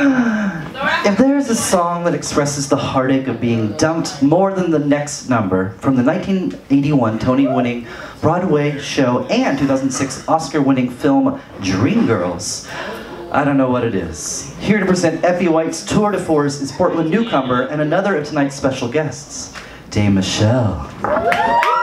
If there's a song that expresses the heartache of being dumped more than the next number from the 1981 Tony-winning Broadway show and 2006 Oscar-winning film Dreamgirls, I don't know what it is. Here to present Effie White's tour de force is Portland newcomer and another of tonight's special guests, Dae Michelle.